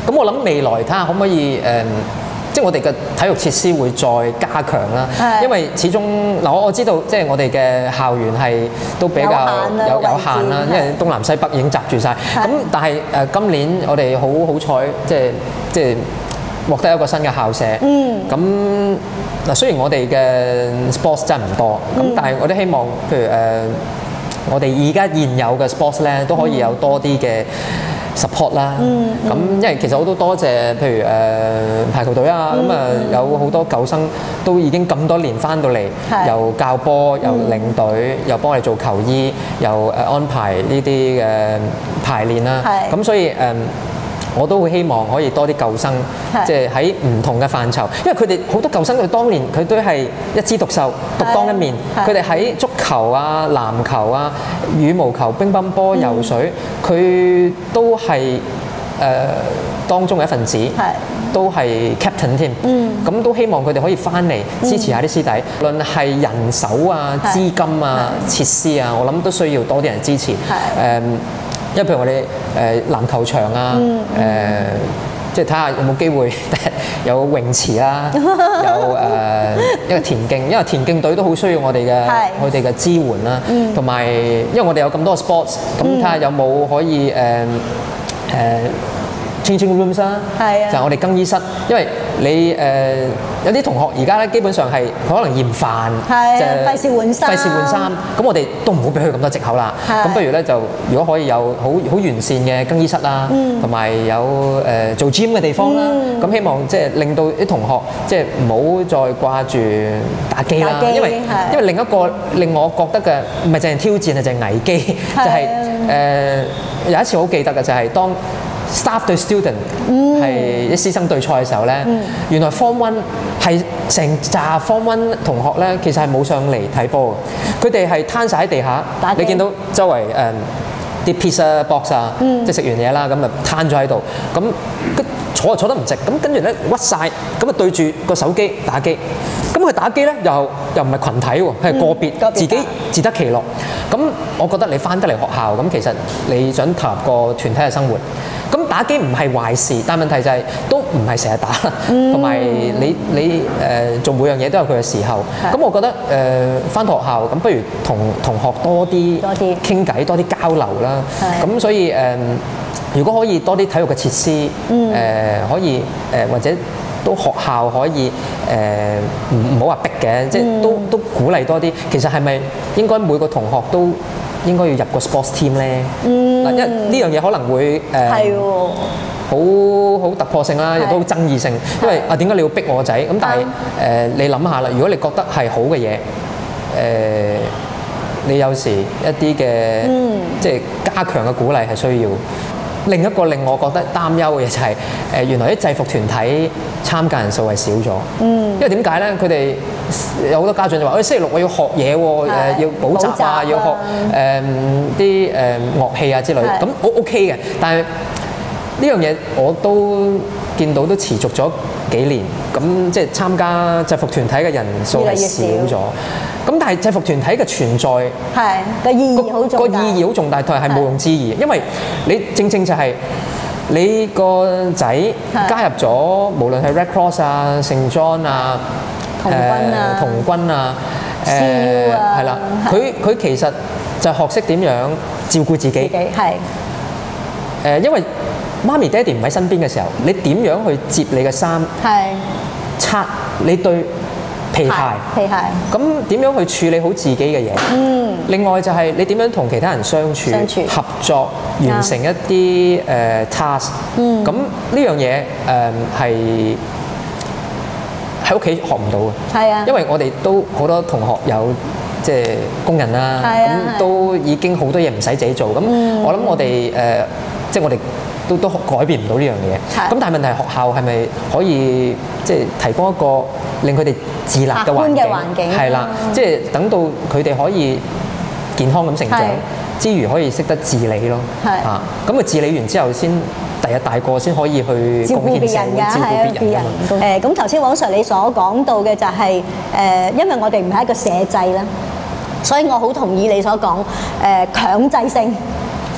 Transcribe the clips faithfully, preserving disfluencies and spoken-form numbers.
咁我諗未來睇下可唔可以誒、呃，即係我哋嘅體育設施會再加強啦。因為始終嗱，我我知道即係我哋嘅校園係都比較有有限啦，因為東南西北已經閘住晒。咁但係誒、呃、今年我哋好好彩，即係即係獲得一個新嘅校舍。嗯。咁嗱，雖然我哋嘅 sports 真係唔多，咁、嗯、但係我都希望，譬如誒、呃，我哋而家現有嘅 sports 咧都可以有多啲嘅 support 啦。嗯。咁、嗯、因為其實我都多謝，譬如誒、呃、排球隊啊，咁啊、嗯、有好多舊生都已經咁多年翻到嚟，又教波，又領隊，又幫我哋做球衣，又誒安排呢啲嘅排練啦。係。咁所以誒。呃我都會希望可以多啲舊生，即係喺唔同嘅範疇，因為佢哋好多舊生佢當年佢都係一枝獨秀，獨當一面。佢哋喺足球啊、籃球啊、羽毛球、乒乓波、游水，佢、嗯、都係誒、呃、當中嘅一份子，都係 captain 添。嗯，咁都希望佢哋可以翻嚟支持下啲師弟，無論係人手啊、資金啊、設施啊，我諗都需要多啲人支持。誒。因為譬如我哋誒籃球場啊，誒、嗯呃、即係睇下有冇機會有泳池啦，有誒、呃、一個田徑，因為田徑隊都好需要我哋嘅佢哋嘅支援啦，同埋、嗯、因為我哋有咁多 sports， 咁睇下有冇可以誒誒。呃呃 changing rooms 啦，就係我哋更衣室，因為你誒、呃、有啲同學而家咧基本上係佢可能嫌煩，就費事換衫，費事換衫，咁我哋都唔好俾佢咁多藉口啦。咁不如咧就如果可以有好好完善嘅更衣室啦，同埋有誒、呃、做 gym 嘅地方啦，咁、嗯、希望即係令到啲同學即係唔好再掛住打機啦，因為因為另一個令我覺得嘅唔係淨係挑戰啊，就係危機，就係、是、誒、呃、有一次好記得嘅就係當staff 對 student 係啲師生對賽嘅時候咧，嗯、原來 form one 係成紮 form one 同學咧，其實係冇上嚟睇波嘅，佢哋係攤晒喺地下，你見到周圍誒啲 pizza box 啊，嗯、即係食完嘢啦，咁啊攤咗喺度，咁坐就坐得唔直，咁跟住咧屈晒，咁啊對住個手機打機，咁佢打機咧又又唔係群體喎，係個別、嗯、自己自得其樂。咁我覺得你翻得嚟學校，咁其實你想投入個團體嘅生活。咁打機唔係壞事，但問題就係、是、都唔係成日打，同埋、嗯、你你誒、呃、做每樣嘢都有佢嘅時候。咁我覺得誒翻、呃、學校咁，不如同同學多啲傾偈，多啲交流啦。咁所以誒、呃，如果可以多啲體育嘅設施，誒、嗯呃、可以誒、呃、或者都學校可以誒唔唔好話逼嘅，即係、嗯、都都鼓勵多啲。其實係咪應該每個同學都應該要入個 sports team 咧？嗱、嗯，因為呢樣嘢可能會誒好好突破性啦，亦都好爭議性。因為啊，點解你要逼我個仔？咁但係誒、呃，你諗下啦，如果你覺得係好嘅嘢，誒、呃，你有時一啲嘅、嗯、即係加強嘅鼓勵係需要。另一個令我覺得擔憂嘅嘢就係、是、誒、呃，原來啲制服團體參加人數係少咗。嗯，因為點解咧？佢哋有好多家長就話：，誒、哎、星期六我要學嘢喎，誒、呃、要補習啊，習要學誒啲誒樂器啊之類。咁我 OK 嘅，但係呢樣嘢我都見到都持續咗幾年。咁即係參加制服團體嘅人數係少咗。咁但係制服團體嘅存在係個意義好重大，個意義好重大，同埋係毋庸置疑。因為你正正就係你個仔加入咗，無論係 Red Cross 啊、聖 John 啊、童軍啊、童軍啊、誒係啦，佢佢其實就學識點樣照顧自己。係誒，因為媽咪爹哋唔喺身邊嘅時候，你點樣去摺你嘅衫？係擦你對皮鞋，皮鞋，咁點樣去處理好自己嘅嘢？嗯。另外就係你點樣同其他人相處、相處合作，完成一啲誒、呃、task。嗯。咁呢樣嘢誒係喺屋企學唔到嘅。係啊。因為我哋都好多同學有即係工人啦，咁、啊、都已經好多嘢唔使自己做。咁、嗯、我諗我哋誒、呃，即係我哋。都都改變唔到呢樣嘢，咁但係問題係學校係咪可以即係提供一個令佢哋自立嘅環境？係啦，即係等到佢哋可以健康咁成長之餘，可以識得自理咯。啊，咁啊自理完之後，先第日大個先可以去貢獻社會、照顧別人㗎嘛。誒，咁頭先黃 Sir 你所講到嘅就係、是、誒、呃，因為我哋唔係一個社制啦，所以我好同意你所講誒、呃、強制性。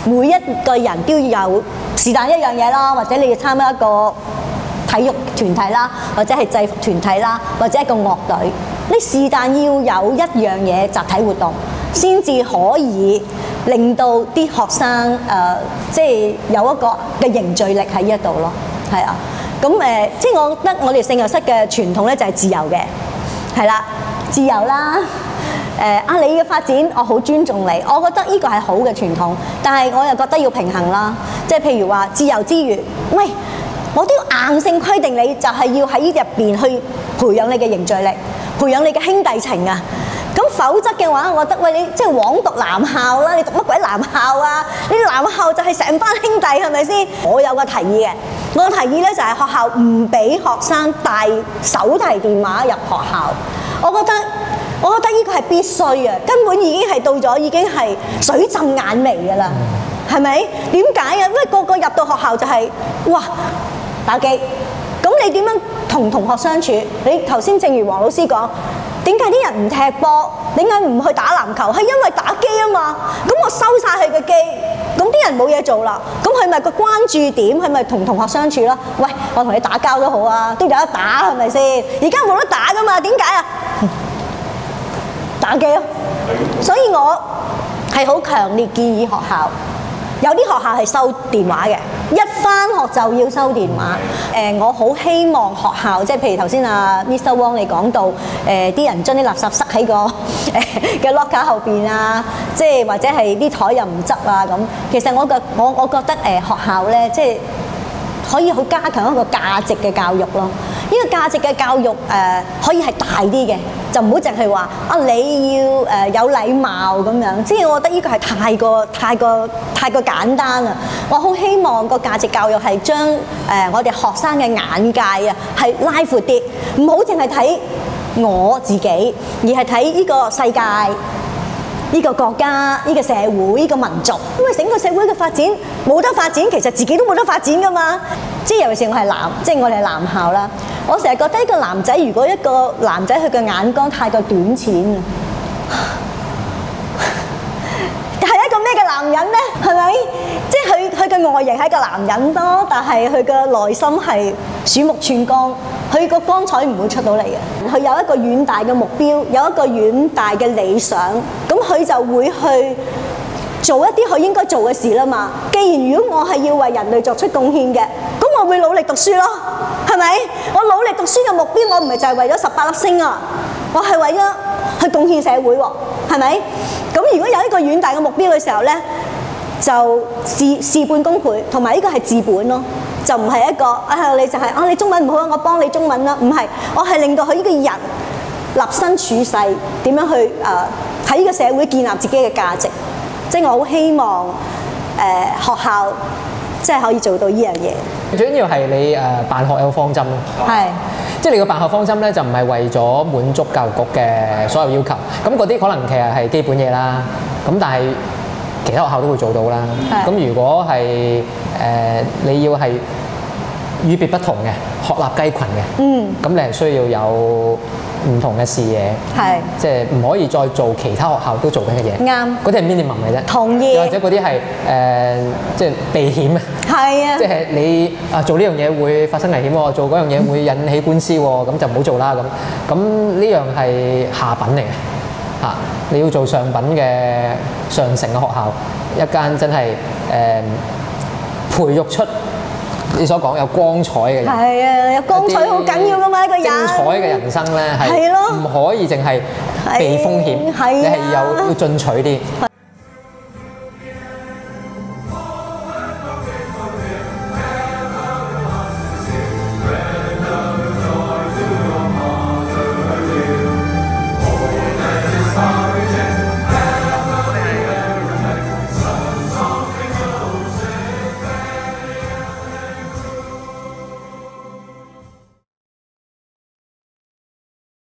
每一個人都要有是但一樣嘢啦，或者你要參加一個體育團體啦，或者係制服團體啦，或者一個樂隊，你是但要有一樣嘢集體活動，先至可以令到啲學生誒、呃，即係有一個嘅凝聚力喺呢一度咯，係啊。咁誒、呃，即係我覺得我哋聖幼室嘅傳統咧就係自由嘅，係啦，自由啦。誒啊！你嘅發展，我好尊重你，我覺得呢個係好嘅傳統，但係我又覺得要平衡啦。即係譬如話自由之餘，喂，我都要硬性規定你，就係要喺呢入邊去培養你嘅凝聚力，培養你嘅兄弟情啊。咁否則嘅話，我覺得喂你即係枉讀男校啦，你讀乜鬼男校啊？你男校就係成班兄弟係咪先？我有個提議嘅，我個提議咧就係學校唔俾學生帶手提電話入學校，我覺得。我覺得呢個係必須嘅，根本已經係到咗，已經係水浸眼眉㗎啦，係咪？點解啊？因為個個入到學校就係、是、哇打機，咁你點樣同同學相處？你頭先正如黃老師講，點解啲人唔踢波？點解唔去打籃球？係因為打機啊嘛。咁我收晒佢嘅機，咁啲人冇嘢做啦。咁佢咪個關注點？佢咪同同學相處咯？喂，我同你打交都好啊，都有得打係咪先？而家冇得打㗎嘛？點解啊？打機咯，所以我係好強烈建議學校，有啲學校係收電話嘅，一返學就要收電話。誒、呃，我好希望學校，即係譬如頭先啊 Mister Wong 你講到，誒、呃、啲人將啲垃圾塞喺個誒嘅 locker 後邊啊，即係或者係啲台又唔執啊咁。其實我覺我我覺得誒、呃、學校咧，即係可以好加強一個價值嘅教育咯。呢、這個價值嘅教育誒、呃、可以係大啲嘅，就唔好淨係話啊你要誒、呃、有禮貌咁樣。即係我覺得呢個係太過太過太過簡單啦。我好希望個價值教育係將誒、呃、我哋學生嘅眼界啊係拉闊啲，唔好淨係睇我自己，而係睇呢個世界、呢個國家、呢個社會、呢個民族。因為整個社會嘅發展冇得發展，其實自己都冇得發展噶嘛。即係尤其是我係男，即係我哋係男校啦。我成日覺得一個男仔，如果一個男仔佢嘅眼光太過短淺，係一個咩嘅男人咧？係咪？即係佢佢嘅外形係一個男人多，但係佢嘅內心係鼠目寸光，佢個光彩唔會出到嚟嘅。佢有一個遠大嘅目標，有一個遠大嘅理想，咁佢就會去做一啲佢應該做嘅事啦嘛。既然如果我係要為人類作出貢獻嘅，咁我會努力讀書咯，係咪？我努力讀書嘅目標，我唔係就係為咗十八粒星啊，我係為咗去貢獻社會喎，係咪？咁如果有一個遠大嘅目標嘅時候咧，就事事半功倍，同埋呢個係治本咯，就唔係一個啊你就係、是、啊你中文唔好啊，我幫你中文啦，唔係，我係令到佢呢個人立身處世點樣去誒喺呢個社會建立自己嘅價值。即係我好希望誒、呃、學校即係可以做到呢樣嘢。 最緊要係你誒、呃、辦學有方針咯。係，即係你個辦學方針咧，就唔係為咗滿足教育局嘅所有要求。咁嗰啲可能其實係基本嘢啦。咁但係其他學校都會做到啦。咁如果係誒、呃、你要係與別不同嘅鶴立雞群嘅，嗯，咁你係需要有唔同嘅視野，係即係唔可以再做其他學校都做緊嘅嘢。啱，嗰啲係 minimum 嘅啫。同意。又或者嗰啲係誒即係避險啊。係啊。即係你啊做呢樣嘢會發生危險喎，做嗰樣嘢會引起官司喎，咁就唔好做啦咁。咁呢樣係下品嚟嘅嚇，你要做上品嘅上乘嘅學校，一間真係誒、呃、培育出你所講有光彩嘅人，係啊，有光彩好緊要噶嘛，一個人精彩嘅人生咧係唔可以淨係避風險，你係有要進取啲。